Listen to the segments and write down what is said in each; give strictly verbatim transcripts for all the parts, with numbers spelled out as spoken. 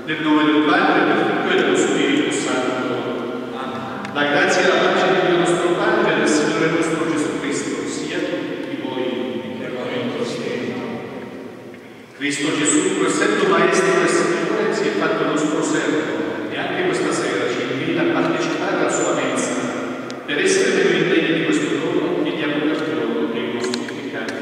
Nel nome del Padre, del Figlio e dello Spirito Santo. Amen. La grazia e la pace di Dio nostro Padre e del Signore nostro Gesù Cristo sia con tutti voi e con il tuo Spirito. Cristo Gesù, pur essendo Maestro e Signore, si è fatto nostro servo e anche questa sera ci invita a partecipare alla sua mensa per essere meno indegni di questo dono e diamo perdono dei nostri peccati.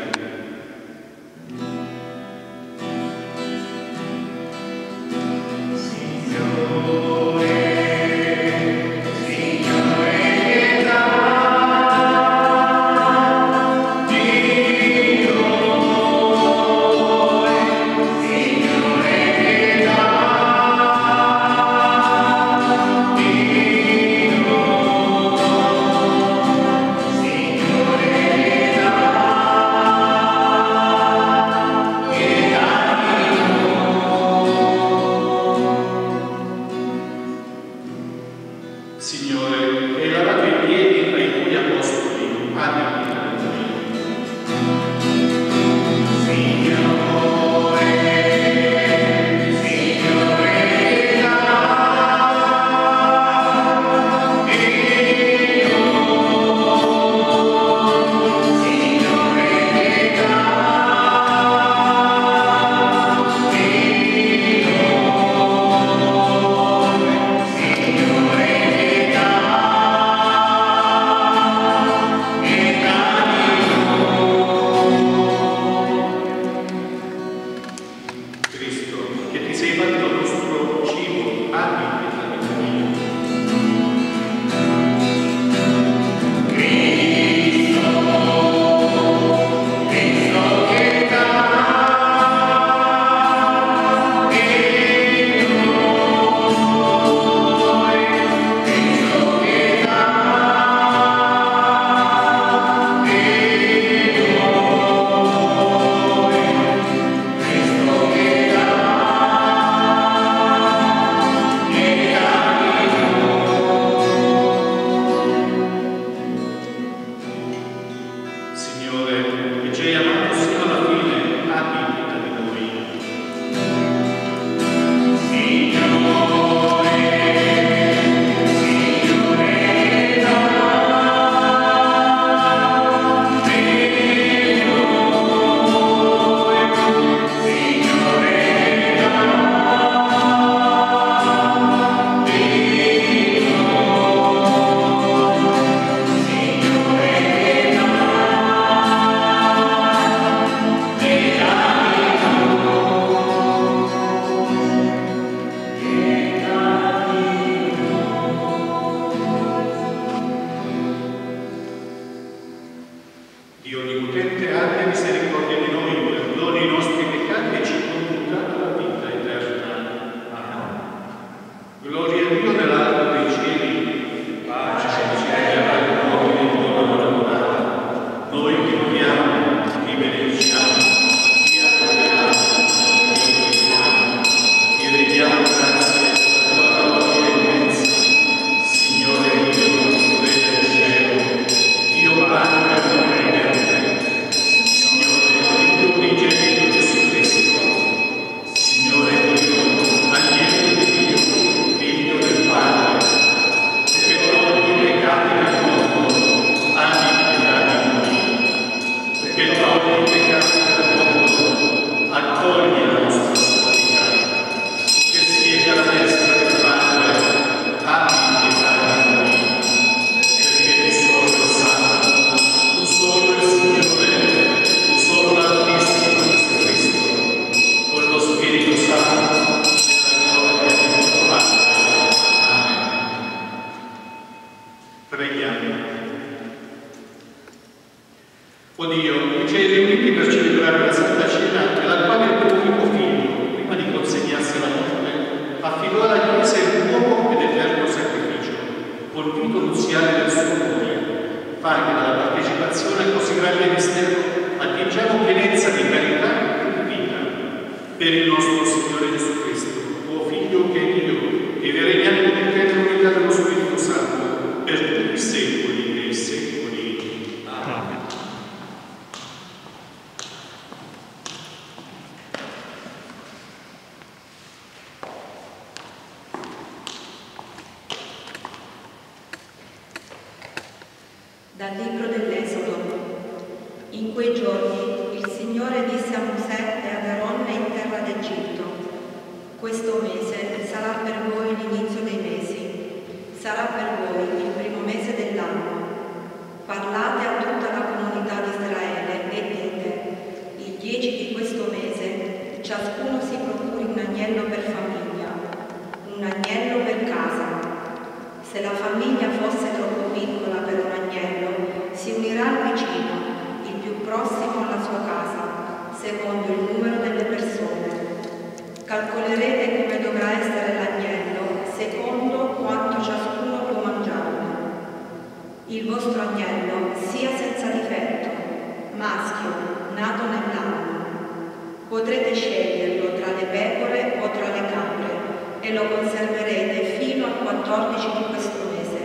Dal libro dell'Esodo. In quei giorni il Signore disse a Mosè e ad Aronne in terra d'Egitto: questo mese sarà per voi l'inizio dei mesi, sarà per voi il primo mese dell'anno. Parlate a tutta la comunità di Israele e dite: il dieci di questo mese ciascuno si procuri un agnello per famiglia, un agnello per casa. Se la famiglia fosse troppo piccola per un agnello, si unirà al vicino, il più prossimo alla sua casa, secondo il numero delle persone. Calcolerete come dovrà essere l'agnello, secondo quanto ciascuno può mangiarne. Il vostro agnello sia senza difetto, maschio, nato nell'anno. Potrete sceglierlo tra le pecore o tra le capre e lo conserverete fino al quattordici di questo mese.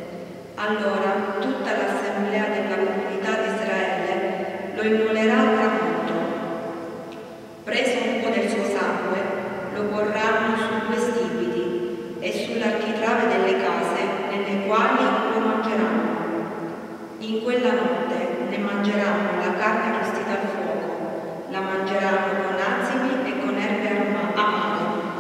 Allora tutta l'assemblea della comunità di Israele lo immolerà al tramonto. Preso un po' del suo sangue, lo porranno su due stipiti e sull'architrave delle case nelle quali lo mangeranno. In quella notte ne mangeranno la carne arrostita al fuoco, la mangeranno con azimi e con erbe amare.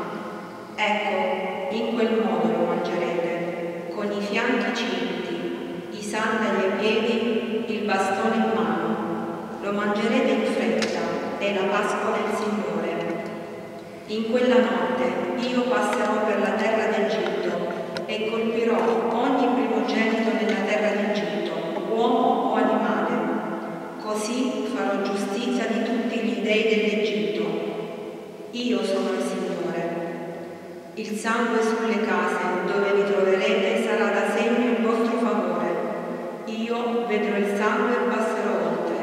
Ecco, in quel modo lo mangerete, con i fianchi cinti, i sandali ai piedi, il bastone in mano. Lo mangerete in fretta, è la Pasqua del Signore. In quella notte io passerò per la terra d'Egitto e colpirò ogni primogenito nella terra d'Egitto, uomo o animale. Così farò giustizia di tutti gli dei dell'Egitto. Io sono il Signore. Il sangue sulle case dove vi troverete sarà da segno in vostro favore. Io vedrò il sangue e passerò oltre.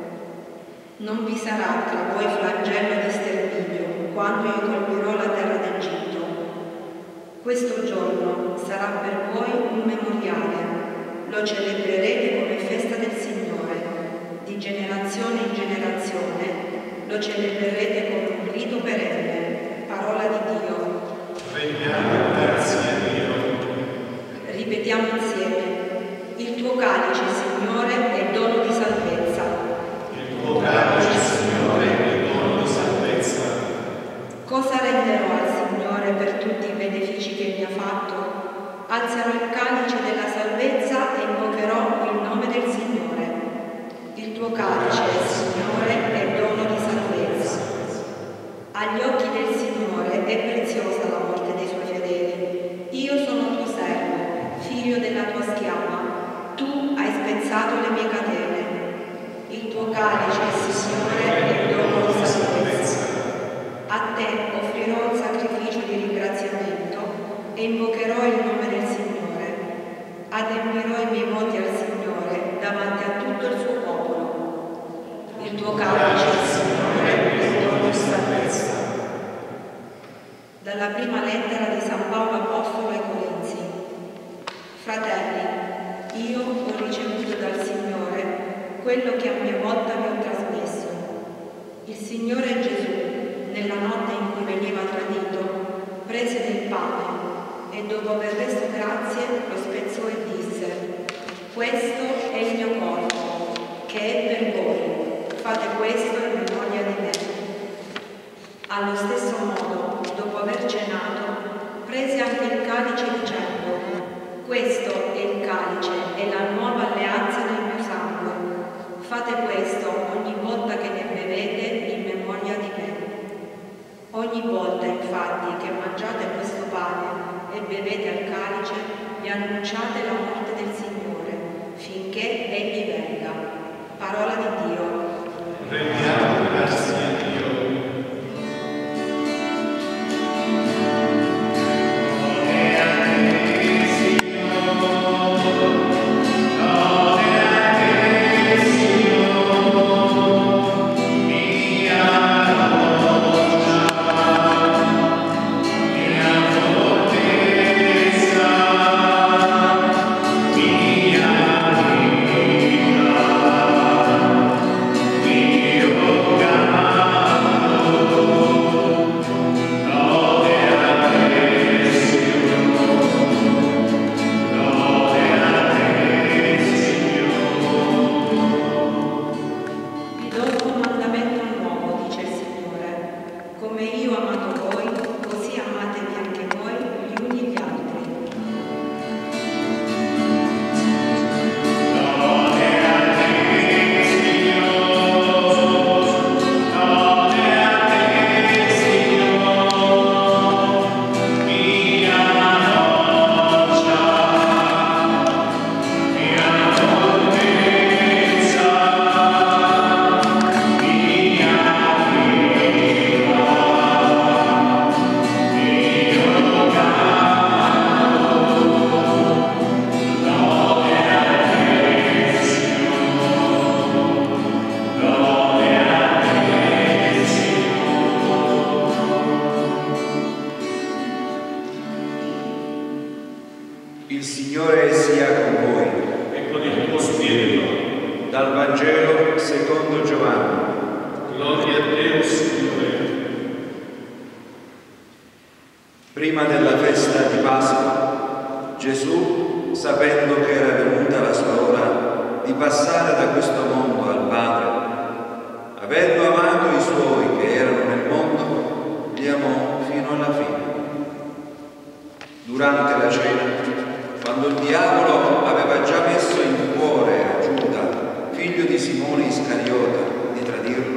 Non vi sarà tra voi flagello di sterminio quando io colpirò la terra d'Egitto. Questo giorno sarà per voi un memoriale. Lo celebrerete come festa del Signore. Di generazione in generazione lo celebrerete come un rito perenne. Parola di Dio. Rendiamo grazie a Dio. Ripetiamo insieme: il tuo calice, Signore, è dono di salvezza. Il tuo calice, Signore, è dono di salvezza. Cosa renderò al Signore per tutti i benefici che mi ha fatto? Alzerò il calice della salvezza e invocherò il nome del Signore. Il tuo calice, Signore, è dono di salvezza. Agli occhi del Signore è preziosa la morte dei suoi fedeli. Io sono tuo servo, figlio della tua schiava. Tu hai spezzato le mie catene. Il tuo calice, Signore, è dono di salvezza. A te offrirò un sacrificio di ringraziamento e invocherò il nome del Signore. Adempirò i miei voti al Signore davanti a tutto il suo popolo. Il tuo calice, Signore, è dono di salvezza. Dalla prima lettera di San Paolo Apostolo ai Corinzi. Fratelli, io ho ricevuto dal Signore quello che a mia volta vi ho trasmesso. Il Signore Gesù, nella notte in cui veniva tradito, prese del pane e dopo aver reso grazie lo spezzò e disse: questo è il mio corpo, che è per voi. Fate questo in memoria di me. Allo stesso modo, dopo aver cenato, prese anche il calice dicendo: questo è il calice, è la nuova alleanza nel mio sangue. Fate questo ogni volta che ne bevete in memoria di me. Ogni volta, infatti, che mangiate questo pane e bevete al calice, vi annunciate la morte del Signore, finché Egli venga. Parola di Dio. Rendiamo grazie a Dio. Mia Il Signore sia con voi. E con il tuo spirito. Dal Vangelo secondo Giovanni. Gloria a te, Signore. Prima della festa di Pasqua, Gesù, sapendo che era venuta la sua ora di passare da questo mondo al Padre, avendo amato i suoi che erano nel mondo, li amò fino alla fine. Durante la cena, quando il diavolo aveva già messo in cuore a Giuda, figlio di Simone Iscariota, di tradirlo,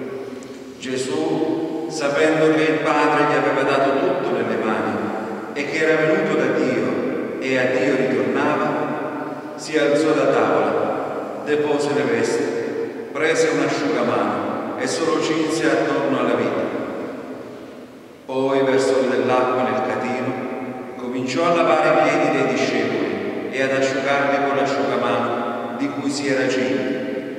Gesù, sapendo che il Padre gli aveva dato tutto nelle mani e che era venuto da Dio e a Dio ritornava, si alzò da tavola, depose le vesti, prese un asciugamano e se lo cinse attorno alla vita. Poi versò dell'acqua nel catino, cominciò a lavare i piedi dei discepoli e ad asciugarli con l'asciugamano di cui si era cinto.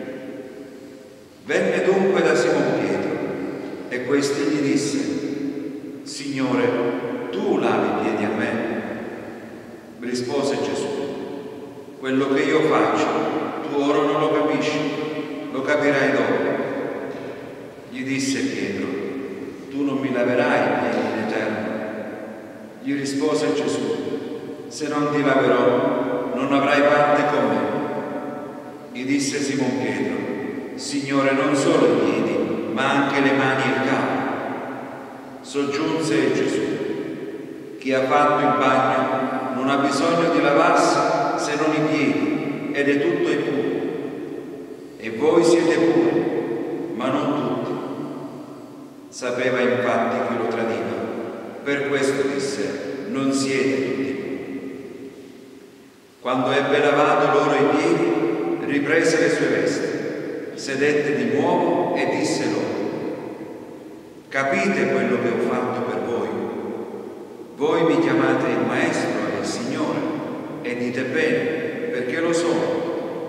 Venne dunque da Simon Pietro e questi gli disse: Signore, tu lavi i piedi a me? Rispose Gesù: quello che io faccio, tu ora non lo capisci, lo capirai dopo. Gli disse Pietro: tu non mi laverai i piedi in eterno. Gli rispose Gesù: se non ti laverò, non avrai parte con me. Gli disse Simon Pietro: Signore, non solo i piedi, ma anche le mani e il capo. Soggiunse Gesù: chi ha fatto il bagno non ha bisogno di lavarsi se non i piedi, ed è tutto e puro. E voi siete puri, ma non tutti. Sapeva infatti chi lo tradiva. Per questo disse: non siete tutti. Quando ebbe lavato loro i piedi, riprese le sue vesti, sedette di nuovo e disse loro: capite quello che ho fatto per voi? Voi mi chiamate il Maestro e il Signore, e dite bene, perché lo sono.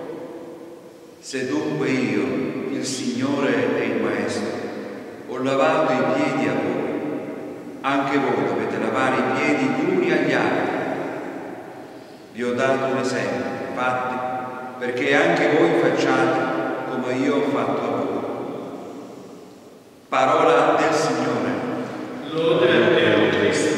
Se dunque io, il Signore e il Maestro, ho lavato i piedi a voi, anche voi dovete lavare i piedi gli uni agli altri. Vi ho dato un esempio, infatti, perché anche voi facciate come io ho fatto a voi. Parola del Signore. Lode a te, o Cristo.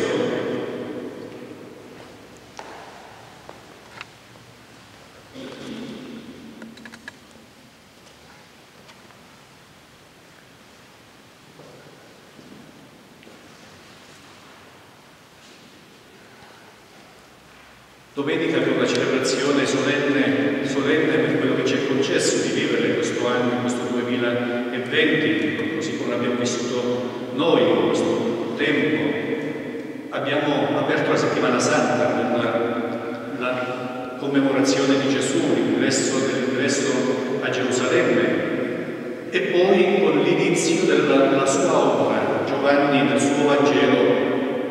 Domenica abbiamo una celebrazione solenne, solenne per quello che ci è concesso di vivere questo anno, in questo duemilaventi, così come l'abbiamo vissuto noi in questo tempo. Abbiamo aperto la settimana santa con la, la commemorazione di Gesù, l'ingresso dell'ingresso a Gerusalemme, e poi con l'inizio della, della sua opera. Giovanni nel suo Vangelo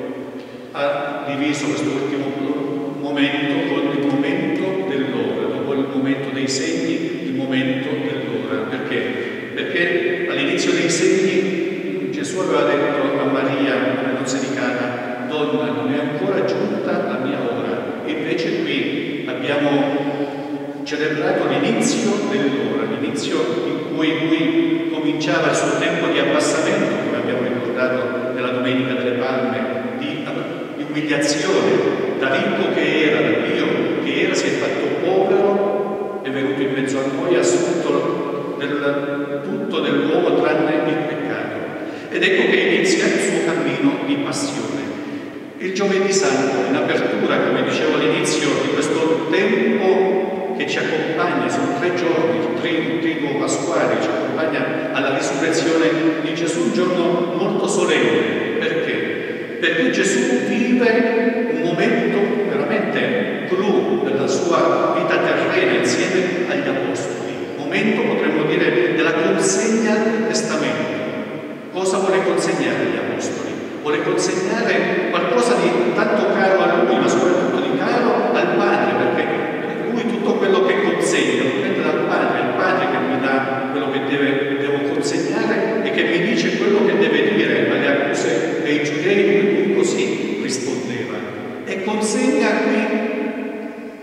ha diviso questo ultimo momento con il momento dell'ora, dopo il momento dei segni, il momento dell'ora. Perché? Perché all'inizio dei segni Gesù aveva detto a Maria, nella nozze di Cana: donna, non è ancora giunta la mia ora. E invece qui abbiamo celebrato l'inizio dell'ora, l'inizio in cui lui cominciava il suo tempo di abbassamento, come abbiamo ricordato nella Domenica delle Palme, di, di umiliazione. Da ricco che era, da Dio che era, si è fatto povero, è venuto in mezzo a noi, ha assunto del, tutto dell'uomo tranne il peccato. Ed ecco che inizia il suo cammino di passione. Il Giovedì Santo, in apertura, come dicevo all'inizio, di questo tempo che ci accompagna, sono tre giorni, il triduo, triduo pasquale, ci accompagna alla risurrezione di Gesù, un giorno molto solenne. Perché? Perché Gesù vive un momento veramente clou della sua vita terrena insieme agli Apostoli. Momento, potremmo dire, della consegna del testamento. Cosa vuole consegnare agli Apostoli? Vuole consegnare qualcosa di tanto caro a lui, ma soprattutto di caro al Padre, perché lui tutto quello che consegna lo prende dal Padre, è il Padre che mi dà quello che deve, devo consegnare e che mi dice quello che deve dire alle accuse dei giudei, lui così rispondeva. E consegna qui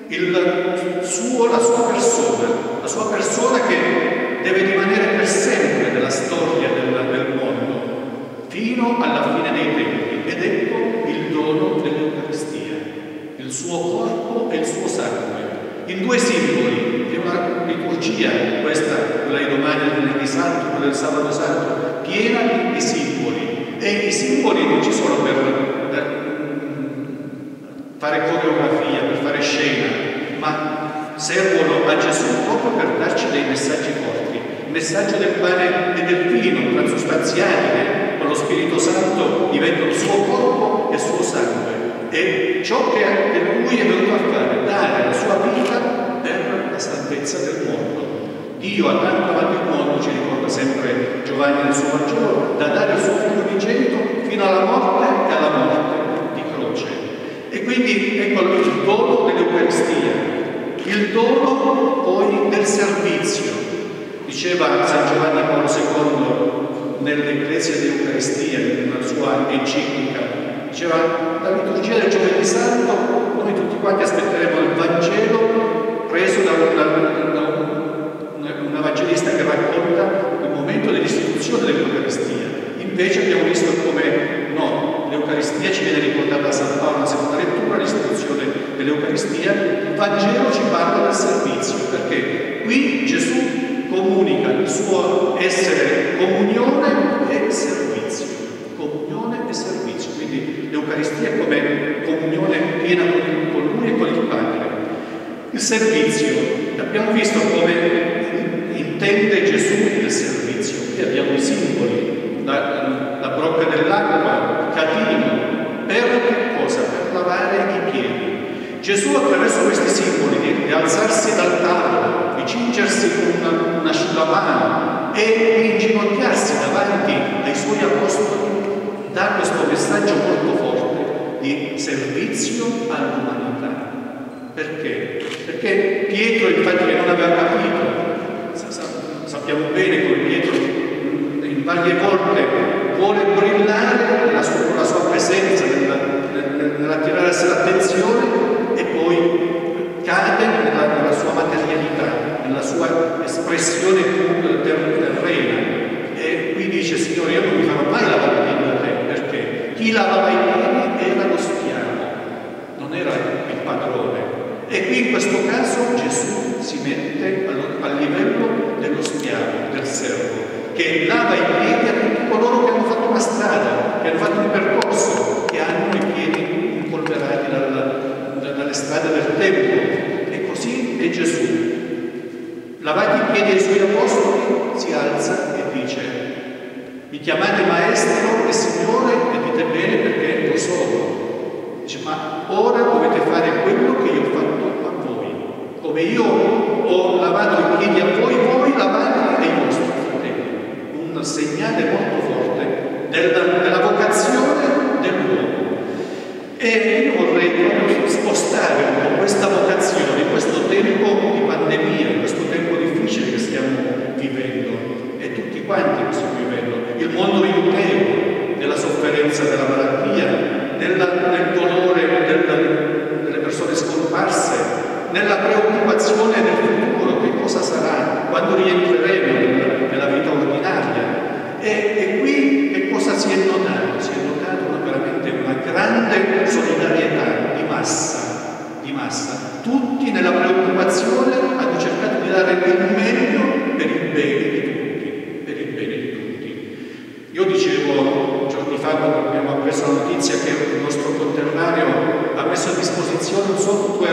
il suo, la sua persona, la sua persona che deve rimanere per sempre nella storia del, del mondo, fino alla fine dei tempi. Ed ecco il dono dell'Eucaristia, il suo corpo e il suo sangue, in due simboli. È una liturgia, questa, quella di domani, del venerdì santo, quella del sabato santo, piena di simboli. E i simboli non ci sono per, per fare coreografia, per fare scena, ma servono a Gesù proprio per darci dei messaggi forti. Il messaggio del pane e del vino, transustanziali, eh, con lo Spirito Santo diventano il suo corpo e il suo sangue. E ciò che Lui è venuto a fare, dare la sua vita per la salvezza del mondo. Dio ha tanto amato il mondo, ci ricorda sempre Giovanni nel suo Vangelo, da dare il suo figlio unigenito fino alla morte e alla morte di croce. E quindi ecco il dono dell'Eucaristia, il dono poi del servizio. Diceva San Giovanni Paolo secondo nell'Ecclesia di Eucaristia, nella sua enciclica, diceva: la liturgia del Giovedì Santo, noi tutti quanti aspetteremo il Vangelo preso da una, da una, una evangelista che racconta il momento dell'istituzione dell'Eucaristia. Invece abbiamo visto come no, l'Eucaristia ci viene ricordata da San Paolo nella seconda lettura, l'istituzione dell'Eucaristia. Il Vangelo ci parla del servizio, perché qui Gesù comunica il suo essere comunione e servizio. Comunione e servizio. Quindi l'Eucaristia è come comunione piena con Lui e con il Padre. Il servizio, abbiamo visto come intende Gesù il servizio. Qui abbiamo i simboli, la, la brocca dell'acqua, il catino, per che cosa? Per lavare i piedi. Gesù attraverso questi simboli di, di alzarsi dal tavolo, di cingersi con una, una asciugamano e di inginocchiarsi davanti ai suoi apostoli, dà questo messaggio molto forte di servizio all'umanità. Perché? Perché Pietro, infatti, che non aveva capito, sappiamo bene come Pietro in varie volte vuole brillare la sua, con la sua presenza nell'attirarsi l'attenzione e poi cade nella, nella sua materialità, nella sua espressione terrena. E qui dice: Signore, io non mi farò mai lavare i piedi da te, perché chi lavava i piedi era lo schiavo, non era il padrone. E qui in questo caso Gesù si mette a livello dello schiavo, del servo, che lava i piedi a tutti coloro che hanno fatto una strada, che hanno fatto un percorso, che hanno i piedi impolverati dalla, dalle strade del tempo. E così è Gesù. Lavati i piedi ai suoi apostoli, si alza e dice: mi chiamate maestro e signore e dite bene, perché lo sono. Dice: ma ora dovete fare quello che io ho fatto a voi. Come io ho lavato i piedi a voi, voi lavate ai vostri fratelli. Un segnale molto forte della, della vocazione dell'uomo. E io vorrei proprio spostare un po' questa vocazione in questo tempo di pandemia, in questo tempo difficile che stiamo vivendo, e tutti quanti lo stiamo vivendo, il mondo intero, nella sofferenza della malattia, nella, nel dolore del, delle persone scomparse, nella preoccupazione del futuro, che cosa sarà, quando rientreremo nella, nella vita ordinaria. E, e qui che cosa si è notato? Si è notato una, veramente una grande solidarietà di massa, di massa. Tutti nella preoccupazione hanno cercato di dare il meglio per il bene di tutti, per il bene di tutti. Io dicevo giorni fa, quando abbiamo appreso la notizia che il nostro conterraneo ha messo a disposizione un software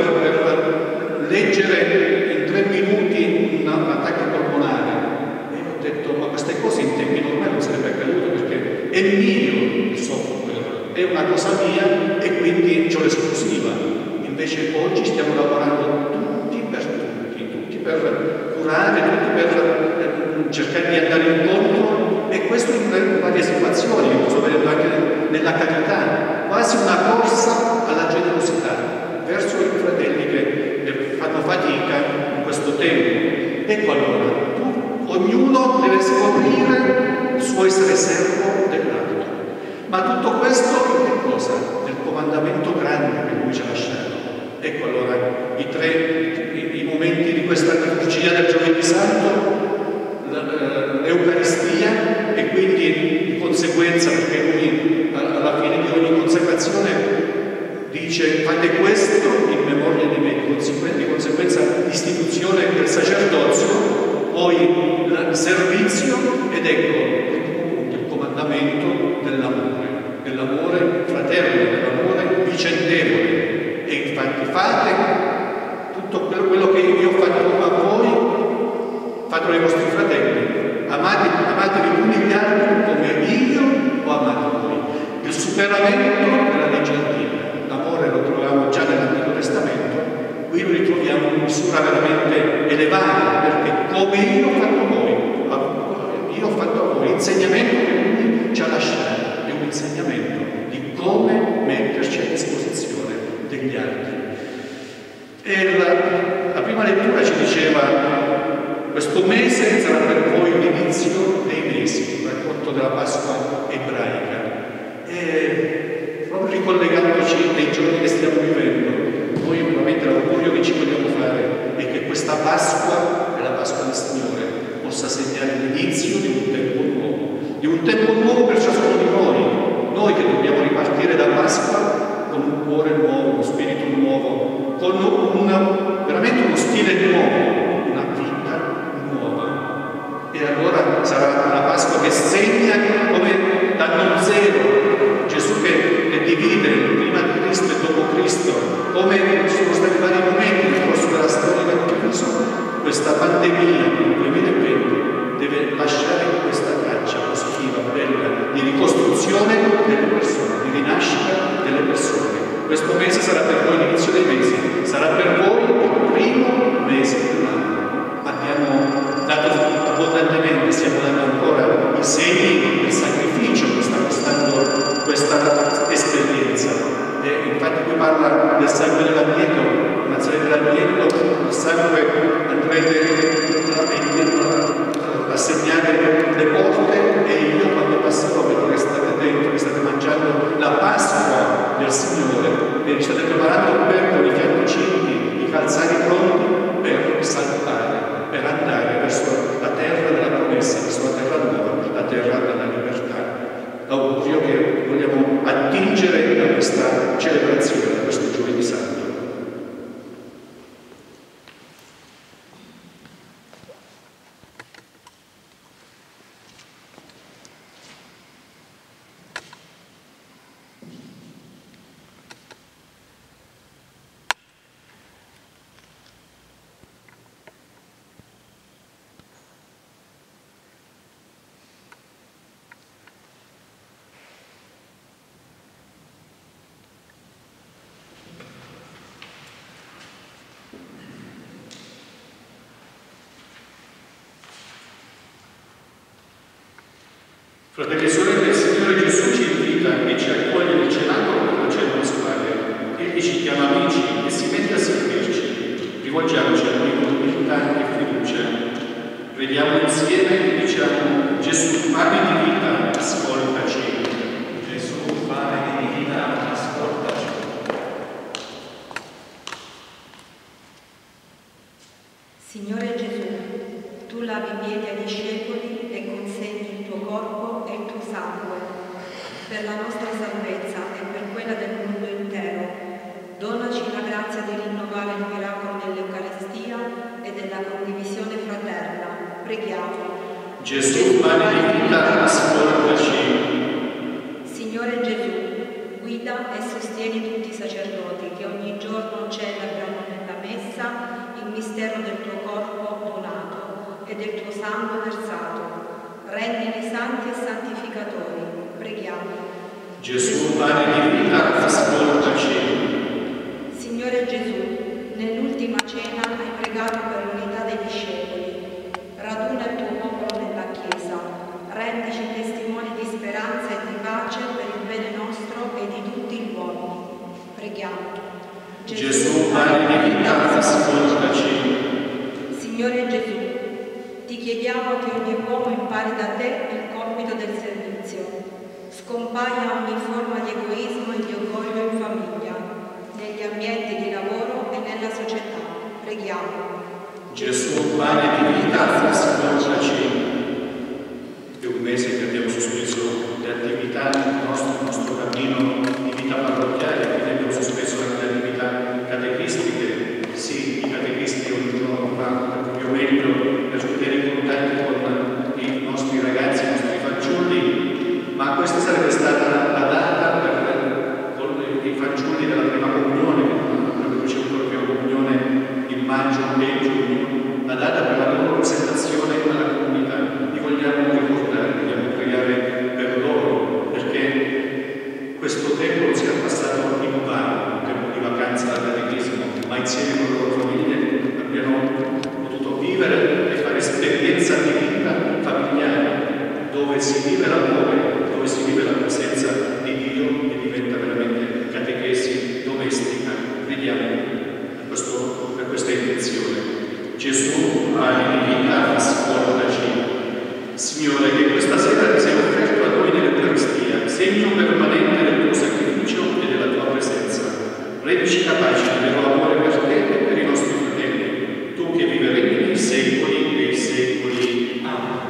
per leggere in tre minuti un, un attacco polmonare. E ho detto: ma queste cose in tempi normali non sarebbe accaduto, perché è mio il software, è una cosa mia e quindi ho l'esclusiva. Invece oggi stiamo lavorando tutti per tutti, tutti per curare, tutti per cercare di andare incontro, e questo in varie situazioni. Io sto vedendo anche nella carità, quasi una corsa alla generosità verso i fratelli che fanno fatica in questo tempo. Ecco, allora, tu, ognuno deve scoprire il suo essere servo dell'altro. Ma tutto questo in che cosa? Nel comandamento grande che Lui ci ha lasciato. Ecco allora i tre i, i momenti di questa liturgia del Giovedì Santo, l'Eucaristia, e quindi di conseguenza, perché lui alla fine di ogni consacrazione dice fate questo in memoria di me, di conseguenza l'istituzione del sacerdozio, poi il servizio ed ecco il comandamento dell'amore, dell'amore fraterno, dell'amore vicendevole. E infatti fate tutto quello, quello che io ho fatto a voi, fatelo ai vostri fratelli, amate, amatevi gli uni gli altri come io ho amato voi. Il superamento della legge antica. L'amore lo troviamo già nell'Antico Testamento, qui lo ritroviamo in misura veramente elevata, perché come io ho fatto a voi, io ho fatto a voi, l'insegnamento che lui ci ha lasciato è un insegnamento di come metterci a disposizione degli altri. E la, la prima lettura ci diceva: questo mese sarà per voi l'inizio dei mesi, il racconto della Pasqua ebraica. E proprio ricollegandoci ai giorni che stiamo vivendo, noi veramente l'augurio che ci vogliamo fare è che questa Pasqua, e la Pasqua del Signore, possa segnare l'inizio di un tempo nuovo, di un tempo nuovo per ciascuno di noi, noi che dobbiamo ripartire da Pasqua con un cuore nuovo, uno spirito nuovo, con un, veramente uno stile nuovo, una vita nuova. E allora sarà una Pasqua che segna come l'anno zero, Gesù che, che divide prima di Cristo e dopo Cristo, come ci sono stati vari momenti nel corso della storia che Cristo, questa pandemia del duemilaventi deve lasciare questa traccia positiva, bella, di ricostruzione delle persone, di rinascita delle persone. Questo mese sarà per voi l'inizio dei mesi, sarà per voi il primo mese dell'anno. Abbiamo dato abbondantemente, stiamo dando ancora i segni del sacrificio che sta costando questa esperienza. E infatti qui parla del sangue dell'agnello, l'azione dell'agnello, il sangue andrete a segnare le porte, e io quando passerò vedo che state dentro, che state mangiando la Pasqua del Signore, e vi state preparando per con i fiancocinti, i calzari pronti per saltare, per andare verso la terra della promessa, verso la terra nuova, la terra della libertà. L'augurio che vogliamo attingere da questa celebrazione, da questo Giovedì Santo. Fratelli e sorelle, il Signore Gesù ci invita e ci accoglie nel cenacolo per la cena pasquale. Egli ci chiama amici e si mette a servirci. Rivolgiamoci a Lui con umiltà e fiducia. Preghiamo insieme e diciamo: Gesù, pane di vita, ascoltaci. Gesù, pane di vita, ascoltaci. Signore Gesù, tu lavi i piedi ai discepoli e consegni il tuo corpo e il tuo sangue per la nostra salvezza e per quella del mondo intero. Donaci la grazia di rinnovare il miracolo dell'Eucaristia e della condivisione fraterna. Preghiamo. Gesù, pane di vita, ascoltaci. Signore Gesù, guida e sostieni tutti i sacerdoti che ogni giorno celebrano nella messa il mistero del tuo corpo donato e del tuo sangue versato. Rendili santi e santificatori. Preghiamo. Gesù, pane di vita, ascoltaci. Signore Gesù, nell'ultima cena hai pregato per l'unità dei discepoli. Raduna il tuo popolo nella Chiesa. Rendici testimoni di speranza e di pace per il bene nostro e di tutti gli uomini. Preghiamo. Gesù, Gesù pane di vita, ascoltaci. Signore Gesù, ti chiediamo che ogni uomo impari da te il compito del servizio. Scompaia ogni forma di egoismo e di orgoglio in famiglia, negli ambienti di lavoro e nella società Preghiamo. Gesù, pane di vita, ascolta cena. È un mese che abbiamo sospeso le attività del nostro, il nostro cammino di vita parrocchiale, quindi abbiamo sospeso anche le attività catechistiche. Sì, i catechisti ogni giorno fanno il proprio meglio per tenere in contatto con i nostri ragazzi, i nostri fanciulli, ma questa sarebbe stata la data per con i fanciulli della prima comunione, che ricevuto la prima comunione in maggio e giugno, la data per la loro presentazione alla comunità. Li vogliamo ricordare, vogliamo pregare per loro, perché questo tempo non sia passato in vano, un tempo di vacanza dal catechismo, ma insieme con le loro famiglie abbiano potuto vivere e fare esperienza di vita familiare, dove si vive l'amore, dove si vive la presenza di Dio e diventa veramente catechesi domestica. Vediamo per, questo, per questa intenzione. Gesù, pane di vita, ascoltaci. Signore, che questa sera ti sia offerto a noi nell'Eucaristia, segno permanente del tuo sacrificio e della tua presenza. Rendici capaci del vero amore per te e per i nostri fratelli, tu che viverai nei secoli dei secoli. Amen.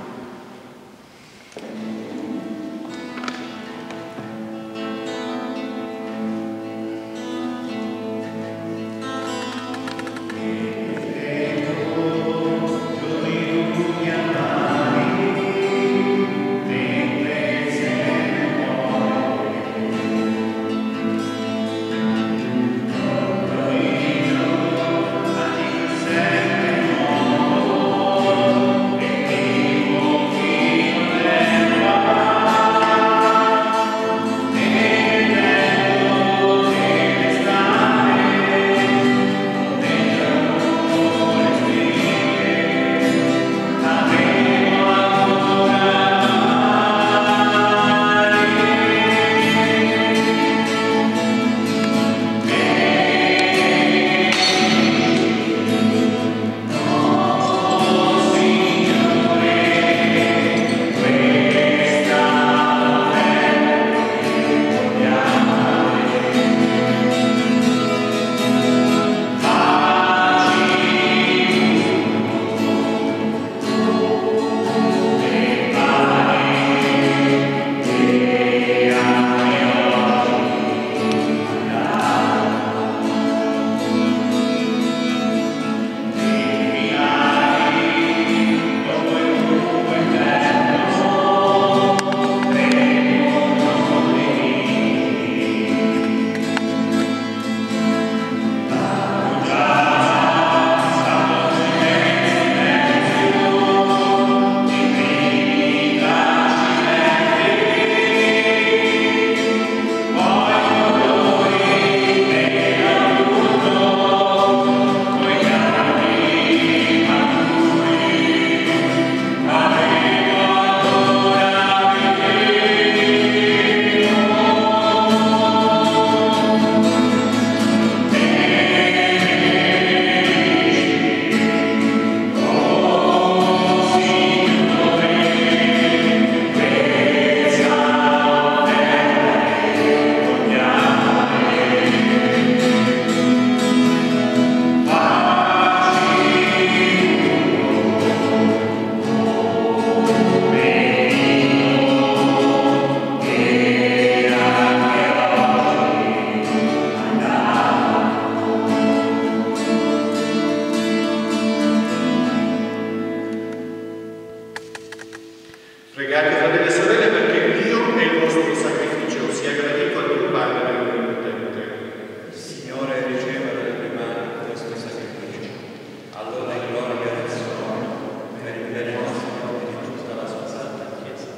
Pregate, fratelli e sorelle, perché Dio e il vostro sacrificio sia gradito a Dio Padre e Onnipotente. Il Signore riceva dalle tue mani questo sacrificio, allora gloria e azione per il bene nostro e di tutta la sua santa Chiesa.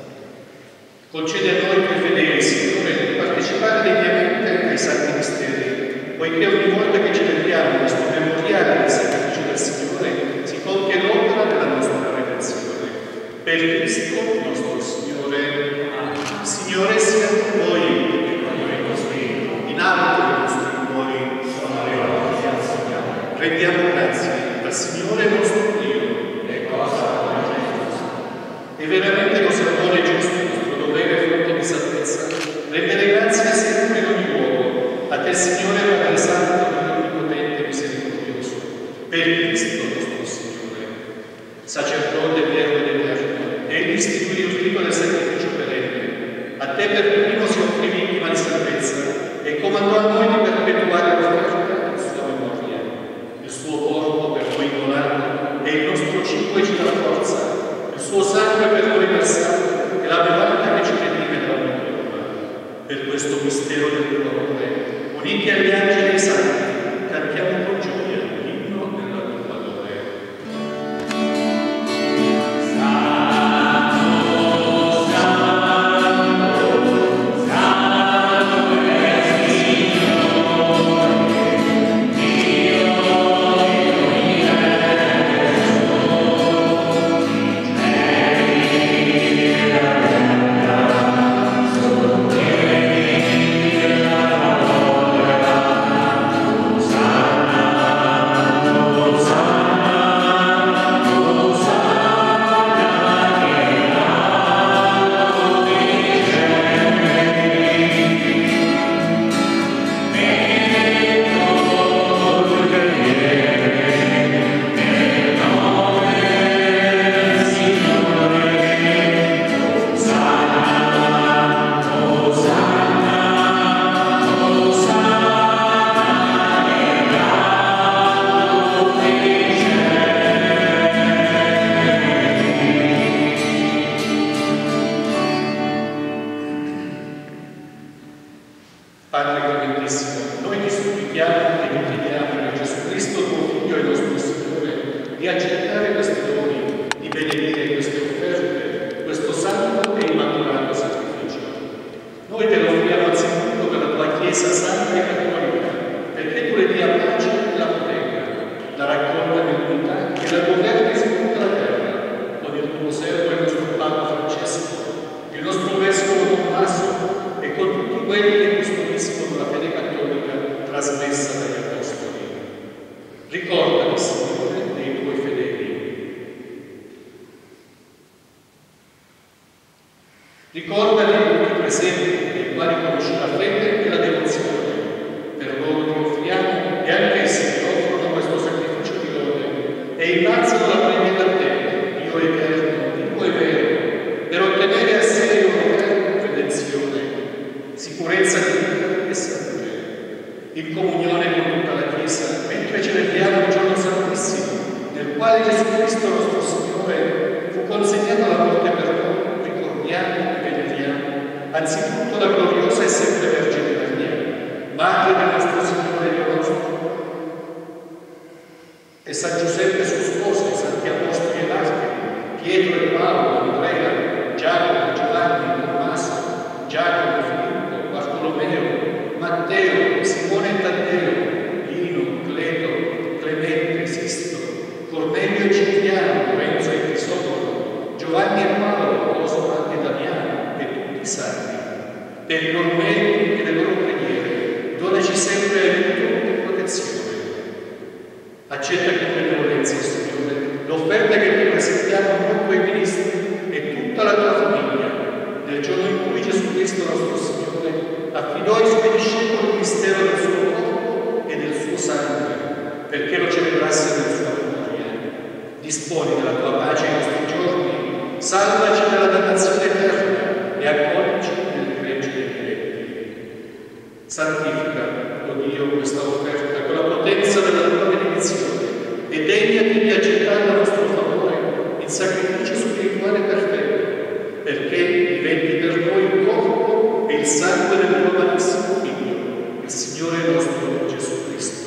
Concede a noi, tuoi fedeli, Signore, di partecipare degnamente ai santi misteri, poiché ogni volta che celebriamo questo memoriale del sacrificio del Signore si compie l'opera della nostra redenzione. Per Cristo nostro Signore. Amen. Signore sia con voi e con il tuo spirito. In alto i nostri cuori sono le voci al Signore. Rendiamo grazie al Signore nostro Dio. E cosa buona e giusta. E veramente cosa buono e giusto, il nostro dovere frutto di salvezza, rendere grazie sempre in ogni luogo a te, Signore, Padre Santo e Onnipotente e misericordioso, per sacerdote vero ed eterno, e egli istituì il rito del sacrificio perenne. A te per primo si offrì vittima di salvezza e comandò a noi di perpetuare l'offerta in sua memoria. Il suo corpo per noi donato e il nostro cibo e ci dà forza, il suo sangue per noi versato e la bevanda che ci redime dalla morte. Per questo mistero del tuo amore, uniti agli angeli e ai santi, cantiamo con gioia l'inno della tua gloria. Padre clementissimo, noi ti supplichiamo e ti chiediamo per Gesù Cristo, tuo Figlio e nostro Signore, di accettare questi doni, di benedire queste offerte, questo santo e immacolato sacrificio. Noi te lo offriamo anzitutto per la tua Chiesa santa e cattolica, perché tu le dia pace e la protegga, la raccolta nell'unità e la governi su tutta la terra, con il tuo servo e il nostro Papa Francesco, il nostro Vescovo Tommaso e con tutti quelli che custodiscono la fede cattolica trasmessa dagli Apostoli. Ricordali, Signore, dei tuoi fedeli. Ricordali di tutti i presenti, nei quali conosci la fede e la devozione. Per loro ti offriamo e anche essi ti offrono questo sacrificio di lode e innalzano la preghiera a te, Dio eterno, Dio e vero, per ottenere a sé un'eterna redenzione, sicurezza di vita e salute, in comunione con tutta la Chiesa, mentre celebriamo il giorno santissimo, nel quale Gesù Cristo nostro Signore fu consegnato alla morte per noi, ricordiamo e veneriamo anzitutto la gloriosa e sempre Vergine Maria, Madre del nostro Signore e Dio nostro, e San Giuseppe suo sposo, i Santi Apostoli e Martiri, Pietro e Paolo, Andrea, Giacomo, Giovanni, Tommaso, Giacomo, Filippo, Bartolomeo, Matteo, Simone e Taddeo, Lino, Cleto, Clemente, Sisto, Cornelio e Cipriano, Lorenzo e Crisoforo, Giovanni e Paolo, Cosma e Damiano e tutti i santi. Per i loro meriti e le loro preghiere, donaci sempre aiuto e protezione. Accetta con benevolenza, Signore, l'offerta che ti presentiamo noi tuoi ministri e tutta la tua famiglia, nel giorno in cui Gesù Cristo nostro Signore affidò ai suoi discepoli il mistero del suo corpo e del suo sangue, perché lo celebrassero in sua memoria. Disponi della tua pace ai nostri giorni, salvaci dalla dannazione eterna e accoglici nel gregge dei diretti. Santifica, o Dio, questa offerta con la potenza della tua benedizione e degnati di accettarla a nostro favore in sacrificio spirituale perfetto, perché diventi per noi il corpo e il sangue del tuo amatissimo Figlio, il Signore nostro Gesù Cristo.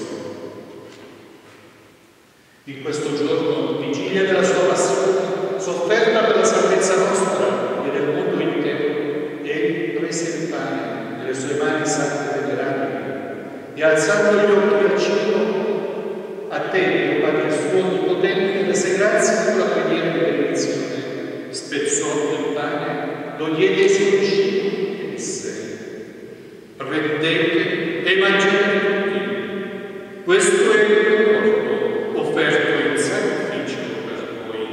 In questo giorno, vigilia della sua passione, sofferta per la salvezza nostra e del mondo intero, egli prese il pane nelle sue mani sante e venerabili e alzando gli occhi al cielo, a te, Dio Padre suo onnipotente, rese grazie per la preghiera di benedizione, spezzò il pane, lo diede ai suoi discepoli e disse: prendete e mangiate tutti, questo è il mio corpo offerto in sacrificio per voi.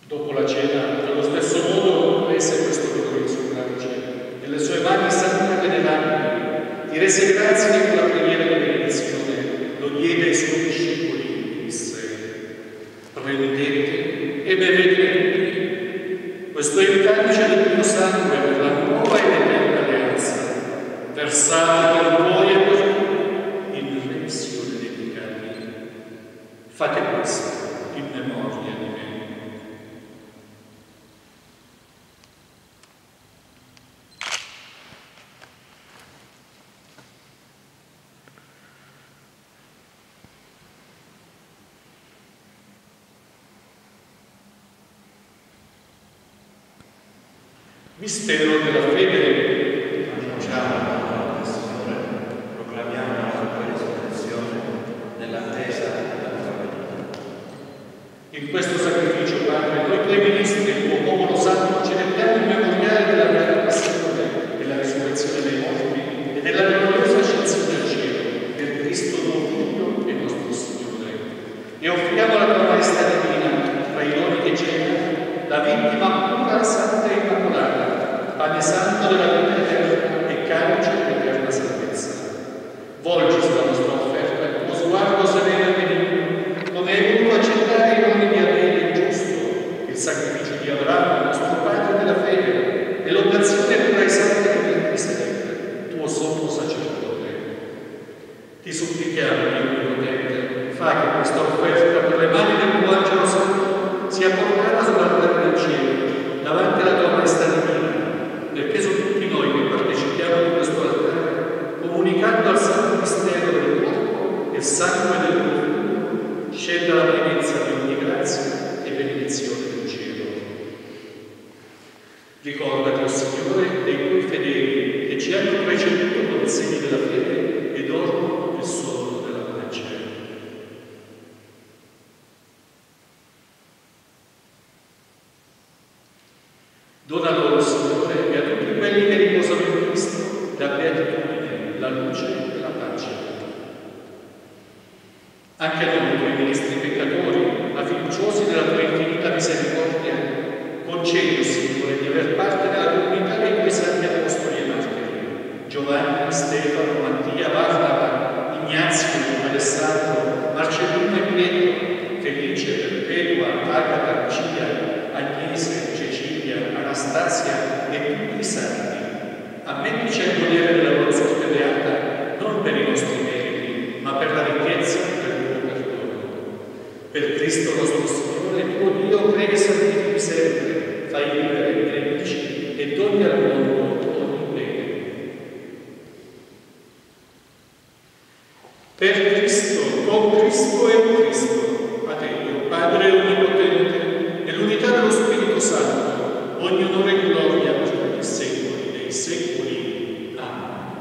Dopo la cena, allo stesso modo, prese questo glorioso calice, nelle sue mani sante e venerabili, ti rese grazie con la preghiera di benedizione, lo diede ai suoi discepoli e disse: prendete e bevete tutti. Questo è il calice del mio sangue per la nuova ed eterna alleanza, versato per voi e per tutti in remissione dei peccati. Fate questo in memoria di me. Mistero della fede. Annunciamo la parola del Signore, proclamiamo la sua risurrezione nell'attesa della tua venuta. In questo sacrificio, Padre, noi tuoi ministri e il tuo popolo santo celebriamo il memoriale della beata passione, della risurrezione dei morti e della gloriosa ascensione al cielo per Cristo tuo Figlio e nostro Signore. E offriamo la tua maestà divina, tra i doni che c'è, la vittima pura, santa e immacolata, pane santo della vita eterna e calice dell'eterna salvezza. Volgi sulla nostra offerta il tuo sguardo sereno e benigno, come hai voluto accettare i doni di Abele il giusto, il sacrificio di Abramo, nostro padre della fede, e l'oblazione pura e santa di Melchisedec, tuo sommo sacerdote. Ti supplichiamo, Dio Onnipotente, fa che questa offerta per le mani del tuo angelo santo sia portata sull'altare del cielo, davanti alla tua maestà divina, perché su tutti noi che partecipiamo di questo altare, comunicando al santo mistero del corpo e sangue del tuo Figlio, scenda la pienezza di ogni grazia e benedizione del cielo. Ricordati, o Signore, dei tuoi fedeli che ci hanno preceduto con i segni della fede e dormono nel sonno della pace. Dona loro, Signore, e a tutti quelli che riposano in Cristo, la beatitudine, la luce e la pace. Anche a noi, tuoi ministri peccatori, ma fiduciosi della tua infinita misericordia, concedi, Signore, di aver parte nella comunità dei tuoi santi apostoli e martiri, Giovanni, Stefano, Mattia, Barnaba, Ignazio, Alessandro, Marcellino e Pietro, Felice, Perpetua, Agata, Lucia, Agnese, Cecilia, Anastasia e tutti i santi. Ammettici a godere della loro sorte beata, non per i nostri meriti, ma per la ricchezza del tuo perdono. Per Cristo nostro Signore, tuo Dio, crei e santifichi sempre, fai vivere i benedici e doni al mondo ogni bene. Per Cristo, con Cristo e in Cristo, a te, Dio Padre Onnipotente, nell'unità dello Spirito Santo, ogni onore e gloria per tutti i secoli dei secoli. Amen.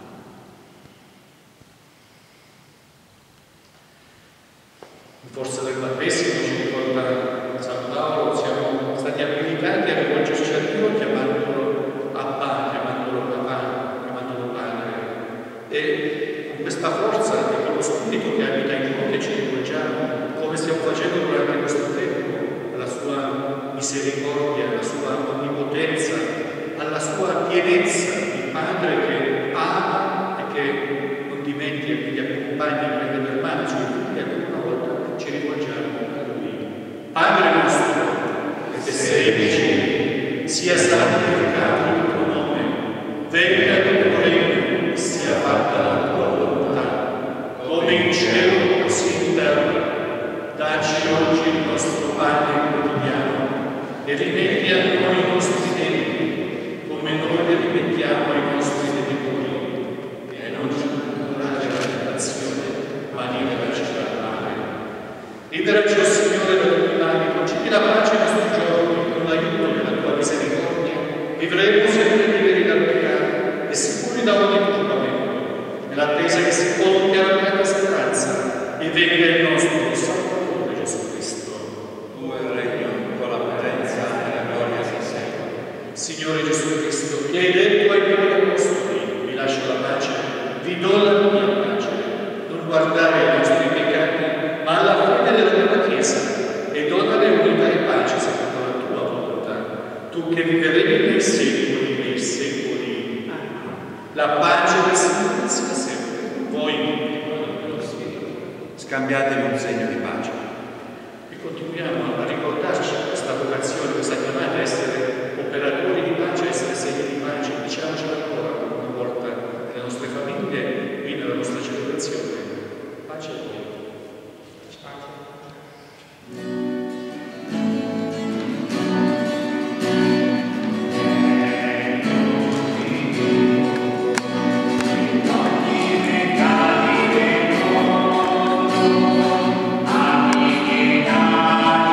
In forza del battesimo ci ricorda San Paolo, siamo stati abilitati a rivolgerci a Dio chiamandolo Abba, chiamandolo papà, chiamandolo padre. E con questa forza e con lo spirito che abita in noi che ci rivolgiamo, come stiamo facendo durante questo tempo, alla sua misericordia, alla sua onnipotenza, alla sua pienezza di Padre che ama e che non dimentica, che gli accompagna, prende per mano i suoi figli, e ancora una volta ci rivolgiamo a Lui. Padre nostro, che sei nei cieli, sia santificato il tuo nome, venga il tuo regno, sia fatta la tua volontà, come in cielo così in terra. Dacci oggi il nostro pane quotidiano e rimetti a noi i nostri debiti, come noi li rimettiamo ai nostri debitori, e non ci condurre alla tentazione, ma liberaci dal male. Liberaci, o Signore, da tutti i mali, concedi la pace ai nostri giorni, con l'aiuto della tua misericordia, vivremo sempre liberi dal peccato e sicuri da ogni turbamento, nell'attesa che si compia la beata speranza e venga il nostro Salvatore Gesù Cristo. Tuo è il regno, con la potenza e la gloria sei sempre. Signore Gesù Cristo, che hai detto ai tuoi apostoli, vi lascio la pace, vi do la mia pace. Non guardare ai nostri peccati, ma alla fede della tua Chiesa, e donale unità e pace scambiatevi un segno di pace. E continuiamo a ricordarci questa vocazione, questa chiamata a essere operatori di pace, a essere segni di pace. Diciamocelo ancora una volta nelle nostre famiglie, qui nella nostra celebrazione. Pace a voi. Amen.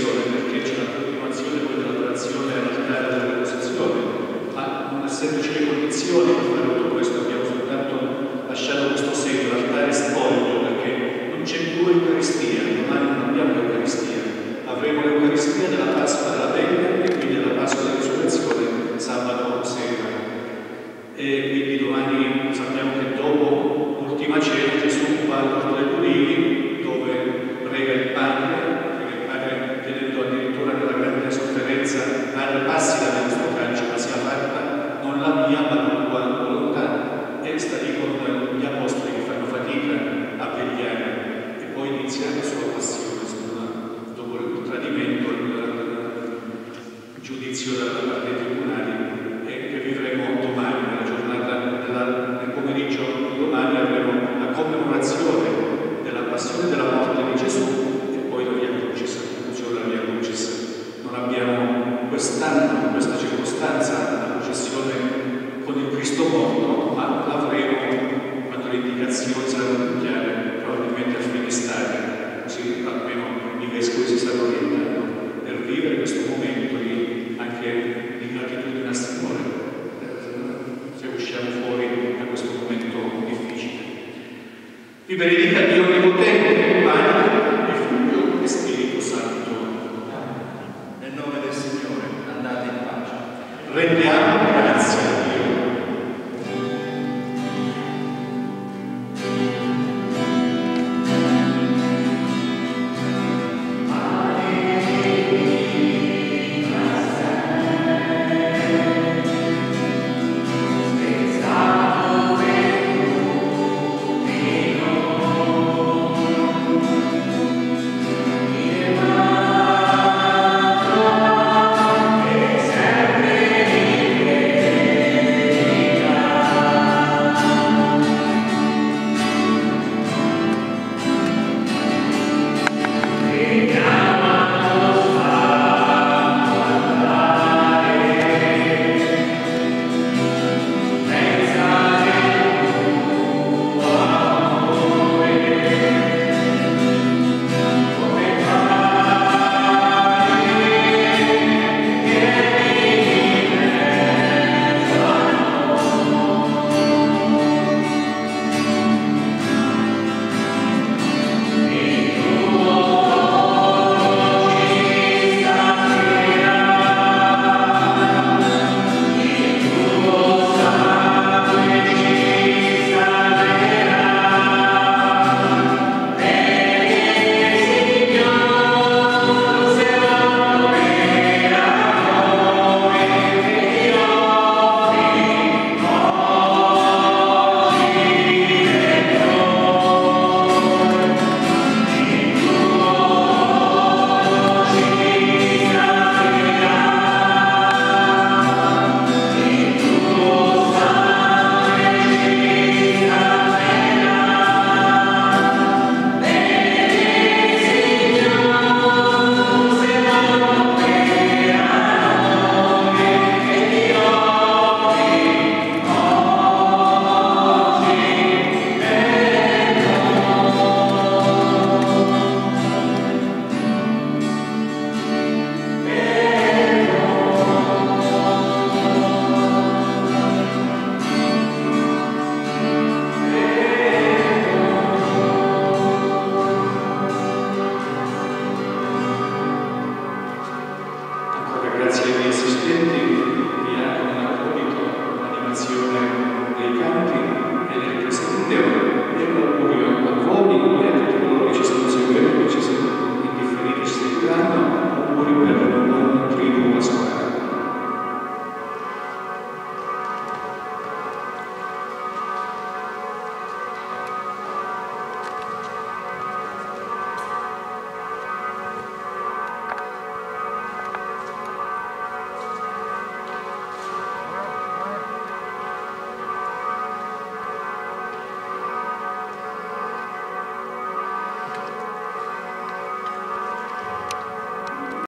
congregazione, perché c'è la continuazione poi dell'adorazione all'altare della deposizione, ma non essendoci le condizioni per fare tutto questo abbiamo soltanto lasciato questo segno, l'altare spoglio, perché non c'è più Eucaristia, domani non abbiamo l'Eucaristia, avremo l'Eucaristia della Pasqua della Penna e quindi della Pasqua della Risurrezione sabato sera. E quindi domani sappiamo che dopo l'ultima cena Gesù va all'Orto dei Ulivi, dove prega il Padre, prega il Padre chiedendo addirittura nella grande sofferenza: Padre, passi da me questo calcio, ma sia fatta non la mia ma la tua volontà. E sta lì con gli apostoli che fanno fatica a vegliare, e poi inizia la sua passione dopo il tradimento, il giudizio da parte dei tribunali, e che vivremo domani, nella giornata della, nel pomeriggio domani avremo la commemorazione della passione e della morte di Gesù e poi la Via Crucis, la conclusione della Via Crucis. Non abbiamo quest'anno, in questa circostanza, la processione con il Cristo morto, ma l'avremo quando le indicazioni saranno più chiare, probabilmente a fine estate, così almeno i vescovi si stanno orientando per vivere questo momento di, anche di gratitudine al Signore, se usciamo fuori da questo momento difficile. Vi benedica Dio Onnipotente, Padre e Figlio e Spirito Santo. Nel nome del Signore, andate in pace. Rendiamo